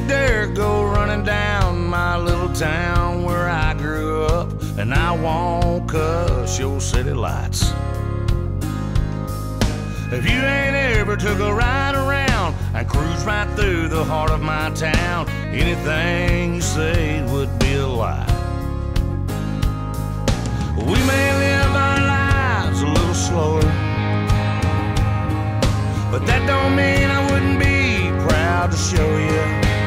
dirt go running down my little town where I grew up, and I won't cuss your city lights. If you ain't ever took a ride around and cruised right through the heart of my town, anything you say would be a lie. We may live our lives a little slower, but that don't mean I wouldn't be proud to show you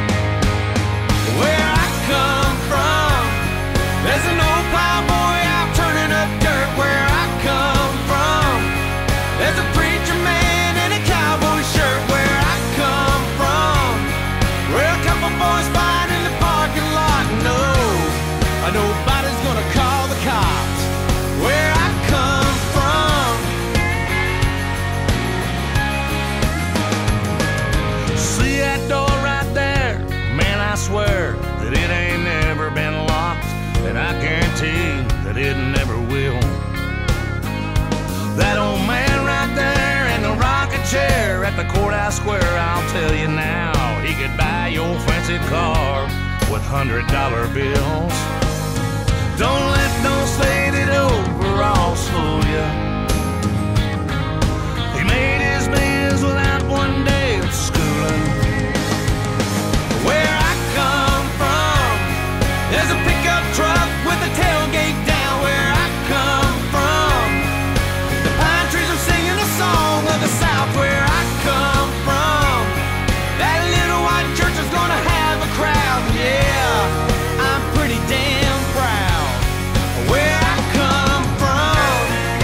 where I come from. There's an old plowboy out turning up dirt where I come from. There's a preacher man in a cowboy shirt where I come from. Where a couple boys fight in the parking lot. No, nobody's gonna call the cops where I come from. See that door right there? Man, I swear that it ain't never been locked, and I guarantee that it never will. That old man right there in the rocking chair at the courthouse square, I'll tell you now, he could buy your fancy car with $100 bills. Don't let those faded overalls fool you. He made his bills without one day of schooling. Where I come from, there's a pickup truck with a tailgate down where I come from. The pine trees are singing a song of the South where I come from. That little white church is gonna have a crowd, yeah, I'm pretty damn proud where I come from.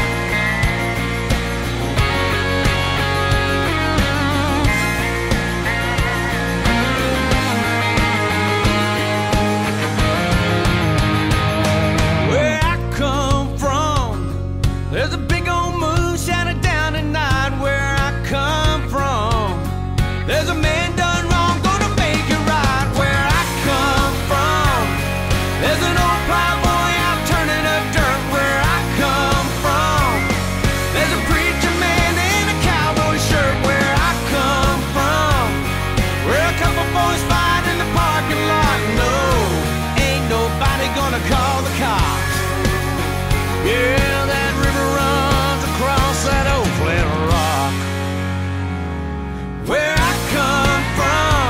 Where I come from, there's a big old moon shining down at night where I come from. There's a man done wrong, gonna make it right where I come from. There's an old plowboy out turning up dirt where I come from. There's a preacher man in a cowboy shirt where I come from. Where a couple boys fight in the parking lot. No, ain't nobody gonna call the cops. Yeah, that river runs across that old flat rock where I come from.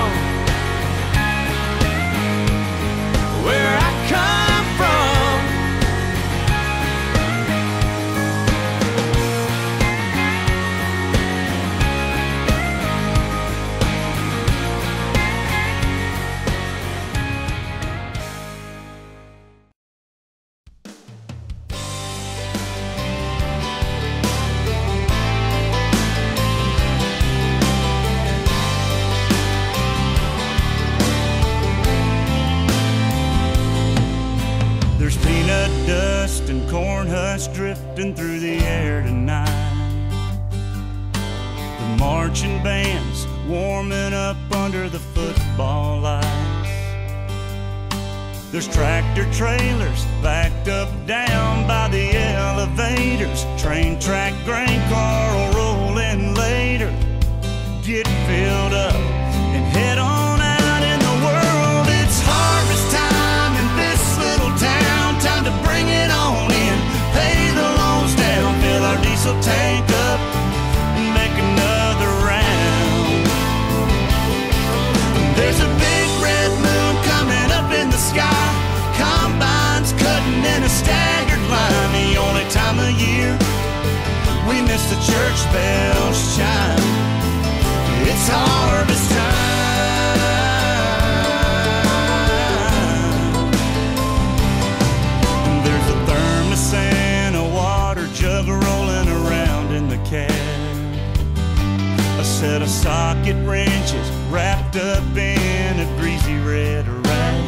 Where I come from. There's peanut dust and corn husks drifting through the air tonight. The marching band's warming up under the football lights. There's tractor trailers backed up down by the elevators. Train track grain car will roll in later. Get filled up and head on out in the world. It's harvest time in this little town. Time to bring it on in, pay the loans down, fill our diesel tank up, and make another round. There's a big red moon coming up in the sky. Combines cutting in a staggered line. The only time of year we miss the church bells chime. It's harvest time. There's a thermos and a water jug rolling around in the cab. A set of socket wrenches wrapped up in a greasy red rag.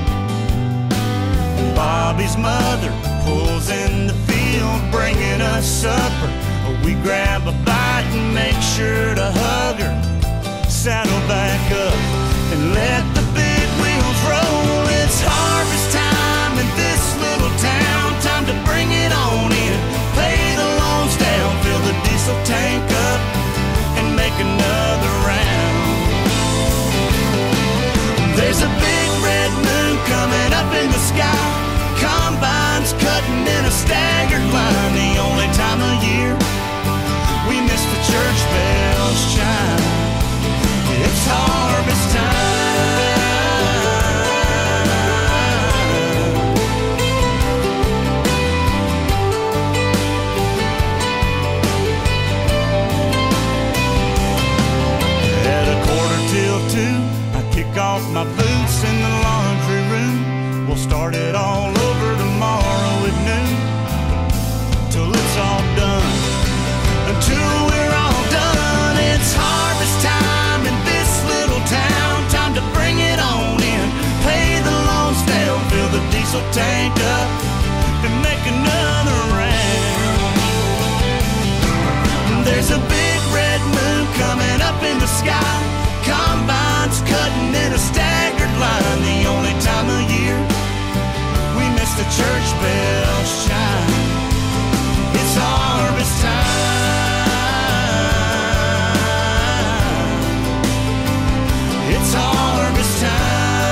Bobby's mother pulls in the field, bringing us supper. We grab a bite and make sure to hug her. Saddle back up and let the big wheels roll. It's harvest time in this little town. Time to bring it on in, pay the loans down, fill the diesel tank up, and make another round. staggered line. The only time of year we miss the church bells chime. It's harvest time. At 1:45, I kick off my boots in the laundry room. We'll start it all over tomorrow at noon, till it's all done. Until we're all done, it's harvest time in this little town. Time to bring it on in, pay the loans down, fill the diesel tank up, and make another round. There's a big red moon coming up in the sky. Combines cutting in a staggered line. The only time of year we miss the church bells chime. It's harvest time. It's harvest time.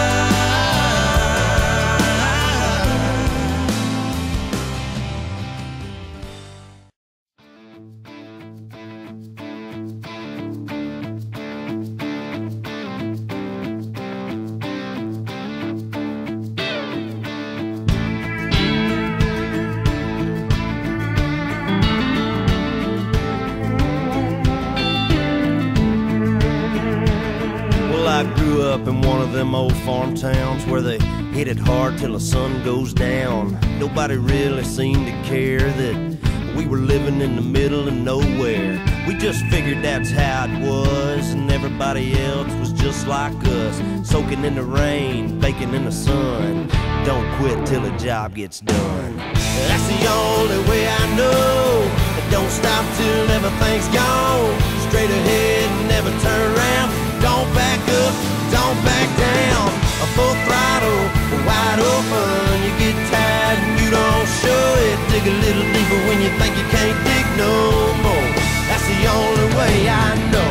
I grew up in one of them old farm towns where they hit it hard till the sun goes down. Nobody really seemed to care that we were living in the middle of nowhere. We just figured that's how it was, and everybody else was just like us, soaking in the rain, baking in the sun. Don't quit till the job gets done. That's the only way I know. Don't stop till everything's gone. Straight ahead and never turn around. Don't back up, don't back down. A full throttle, wide open. You get tired and you don't show it. Dig a little deeper when you think you can't dig no more. That's the only way I know.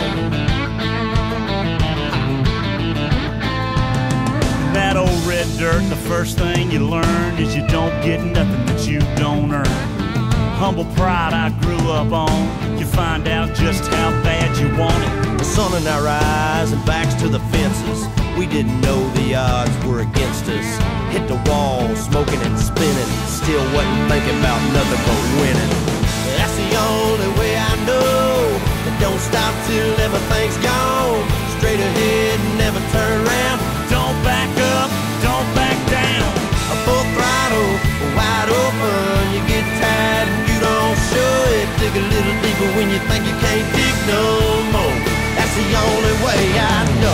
That old red dirt, the first thing you learn is you don't get nothing that you don't earn. Humble pride I grew up on. You find out just how bad you want it. The sun in our eyes and backs to the fences. We didn't know the odds were against us. Hit the wall, smoking and spinning. Still wasn't thinking about nothing but winning. That's the only way I know. Don't stop till everything's gone. Straight ahead and never turn around. Don't back up, don't back down. A full throttle, wide open. You get tired and you don't show it. Dig a little deeper when you think you can't dig no more. That's the only way I know.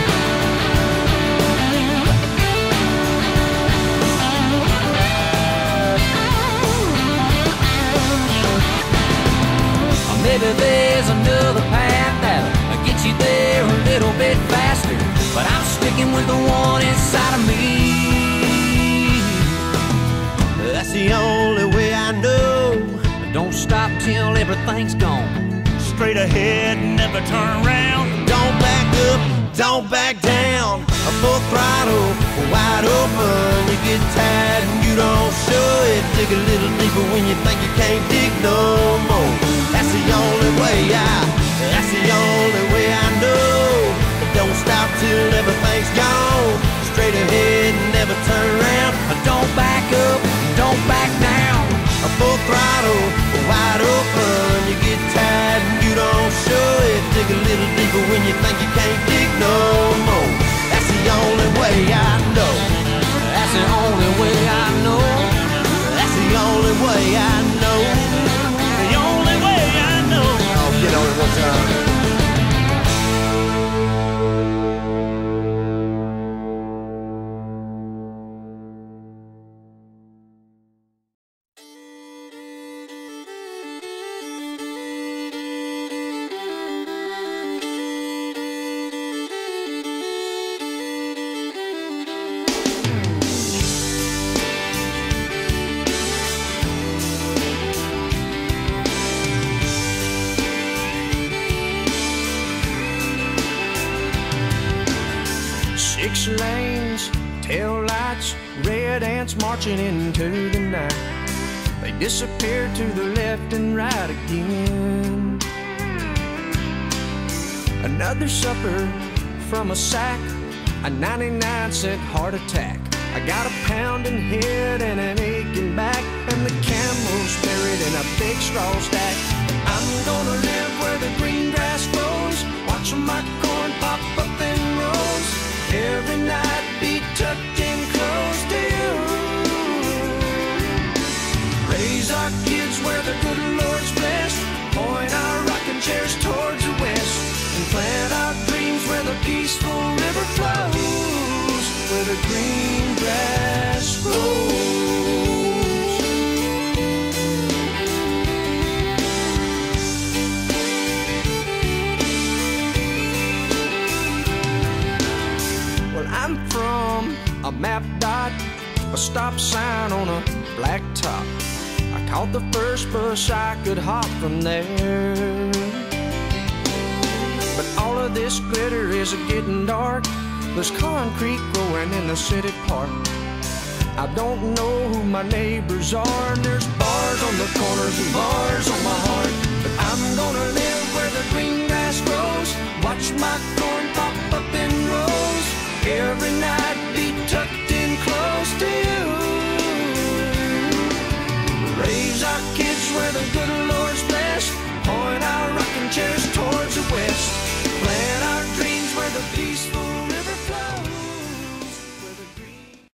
Maybe there's another path that'll get you there a little bit faster, but I'm sticking with the one inside of me. That's the only way I know. Don't stop till everything's gone. Straight ahead, never turn around. Don't back up, don't back down. A full throttle, wide open. You get tired and you don't show it. Dig a little deeper when you think you can't dig no more. That's the only way that's the only way I know. Don't stop till everything's gone. Straight ahead and never turn around. Don't back up, don't back down. A full throttle, wide open. You get tired and you don't show it. Dig a little deeper when you think you can't dig no more. That's the only way I know. That's the only way I know. That's the only way I know. The only way I know. Oh, get on it one time. Six lanes, tail lights, red ants marching into the night. disappear to the left and right again. Another supper from a sack, a 99-cent heart attack. I got a pounding head and an aching back, and the camel's buried in a big straw stack. I'm gonna live where the green grass grows, watching my corn pop up in rows. Every night be tucked in close to you. Raise our kids where the good Lord's blessed, point our rocking chairs towards the west, and plant our dreams where the peaceful river flows, where the green grass grows. Well, I'm from a map dot, a stop sign on a black top. I caught the first bus I could hop from there. But all of this glitter is getting dark. There's concrete growing in the city park. I don't know who my neighbors are, and there's bars on the corners and bars on my heart. But I'm gonna live where the green grass grows, watch my corn pop up in rows. Every night be tucked in close to you. Raise our kids where the good